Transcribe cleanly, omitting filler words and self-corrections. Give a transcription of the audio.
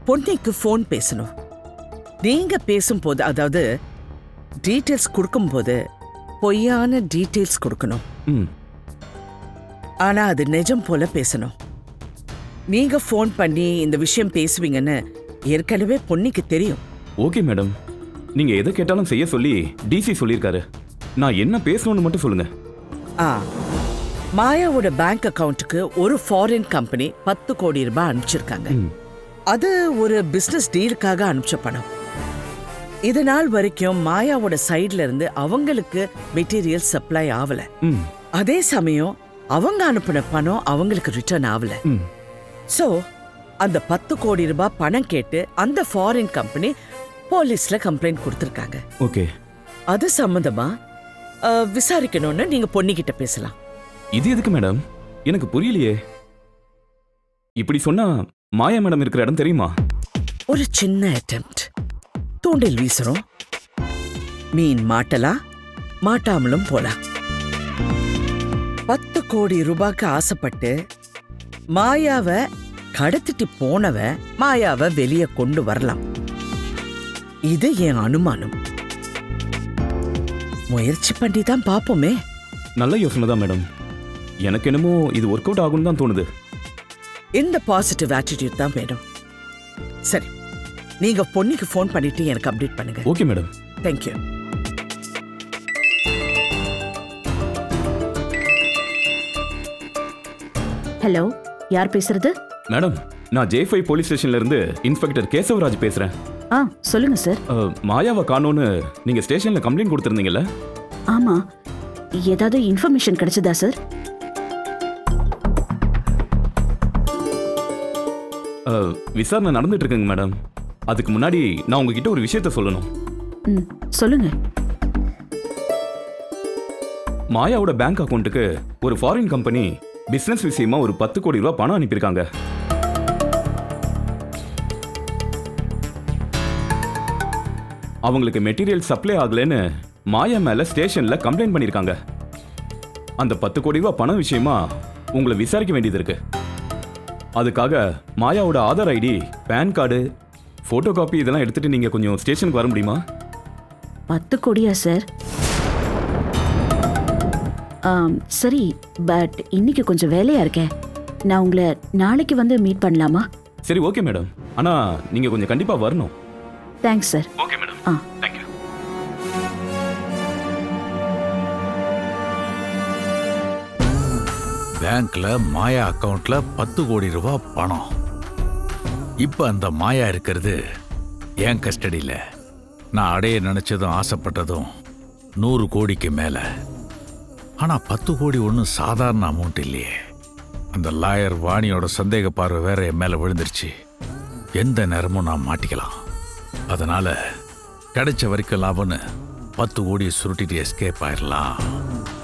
பொன்னிக்கு phone பேசணும். நீங்க பேசும்போது, அதாவது டீட்டெயில்ஸ் கொடுக்கும்போது பொய்யான டீட்டெயில்ஸ் கொடுக்கணும். ஆனா அது நிஜம் போல பேசணும். நீங்க ஃபோன் பண்ணி இந்த விஷயம் பேசுவீங்கன்னு ஏற்கனவே பொன்னிக்கு தெரியும். ஓகே மேடம், நீங்க எதை கேட்டாலும் செய்ய சொல்லி டிசி சொல்லியிருக்காரு. நான் என்ன பேசணும்னு மட்டும் சொல்லுங்க. மாயாவோட பேங்க் அக்கவுண்ட்டுக்கு ஒரு ஃபாரின் கம்பெனி 10 கோடி ரூபாய் அனுப்பிச்சிருக்காங்க. அது ஒரு பிசினஸ் டீலுக்காக அனுப்பிச்ச பணம். இது நாள் வரைக்கும் மாயாவோட சைட்ல இருந்து அவங்களுக்கு மெட்டீரியல் சப்ளை ஆகல. அதே சமயம் அவங்க அனுப்பின பணம் அவங்களுக்கு ரிட்டர்ன் ஆகல. சோ அந்த 10 கோடி ரூபாய் பணம் கேட்டு அந்த ஃபாரின் கம்பெனி போலீஸ்ல கம்ப்ளைண்ட் கொடுத்திருக்காங்க. ஓகே, அது சம்பந்தமா விசாரிக்கணும்னு நீங்க பொன்னிக்கிட்ட பேசலாம். இது எதுக்கு மேடம்? எனக்கு புரியலையே. இப்படி சொன்னா மாயா மேடம் இருக்கிற இடம் தெரியுமா? ஒரு சின்ன அட்டெம்ப்ட். தூண்டில் வீசுறோம், மீன் மாட்டலாம், மாட்டாமலும் போலாம். 10 கோடி ரூபாய்க்கு ஆசைப்பட்டு மாயாவை கடத்திட்டு போனவ மாயாவை வெளியே கொண்டு வரலாம். இது என் அனுமானம். முயற்சி பண்ணி தான் பாப்போமே. நல்ல யோசனை தான் மேடம். எனக்கு என்னமோ இது ஒர்க் அவுட் ஆகும்னு தான் தோணுது. இந்த பாசிட்டிவ் ஆட்டிடியூட் தான் வேணும். சரி, நீங்க பொன்னிக்கு ஃபோன் பண்ணிட்டு எனக்கு அப்டேட் பண்ணுங்க. Okay madam. தேங்க்யூ. ஹலோ, யார் பேசுறது? மேடம், நான் J5 போலீஸ் ஸ்டேஷன்ல இருந்து இன்ஸ்பெக்டர் கேசவராஜ் பேசுறேன். சொல்லுங்க சார். மாயாவை காணோன்னு நீங்க ஸ்டேஷன்ல கம்ப்ளைண்ட் கொடுத்திருந்தீங்கல்ல? ஆமா, ஏதாவது இன்ஃபர்மேஷன் கிடைச்சதா சார்? விசாரணை நடந்துட்டு இருக்குங்க மேடம். அதுக்கு முன்னாடி நான் உங்ககிட்ட ஒரு விஷயத்த சொல்லணும். சொல்லுங்க. மாயாவோட பேங்க் அக்கவுண்ட்டுக்கு ஒரு ஃபாரின் கம்பெனி பிசினஸ் விஷயமா ஒரு 10 கோடி ரூபாய் பணம் அனுப்பியிருக்காங்க. அவங்களுக்கு மெட்டீரியல் சப்ளை ஆகலன்னு மாயா மேல ஸ்டேஷன்ல கம்ப்ளைண்ட் பண்ணிருக்காங்க. அந்த 10 கோடி ரூபாய் பணம் விஷயமா உங்களை விசாரிக்க வேண்டியது இருக்கு. அதுக்காக மாயாவோட Aadhaar ID, PAN card, photo copy இதெல்லாம் எடுத்துட்டு நீங்க கொஞ்சம் ஸ்டேஷனுக்கு வர முடியுமா? 10 கோடியா சார்? சரி, பட் இன்னைக்கு கொஞ்சம் வேலையா இருக்கேன். நான் உங்களை நாளைக்கு வந்து மீட் பண்ணலாமா? சரி, ஓகே மேடம். ஆனா நீங்க கொஞ்சம் கண்டிப்பா வரணும். Thanks sir. Okay madam. Thank you. பேங்க்ல மாயா அக்கவுண்ட்ல 10 கோடி ரூபாய் பணம். இப்ப அந்த மாயா இருக்கிறது என் கஸ்டடியில. நான் அடைய நினைச்சதும் ஆசைப்பட்டதும் 100 கோடிக்கு மேல. ஆனா 10 கோடி ஒன்றும் சாதாரண அமௌண்ட் இல்லையே. அந்த லாயர் வாணியோட சந்தேக பார்வை வேற என் மேல விழுந்துருச்சு. எந்த நேரமும் நான் மாட்டிக்கலாம். அதனால கிடைச்ச வரைக்கும் லாபம்னு 10 கோடியை சுருட்டிட்டு எஸ்கேப் ஆயிடலாம்.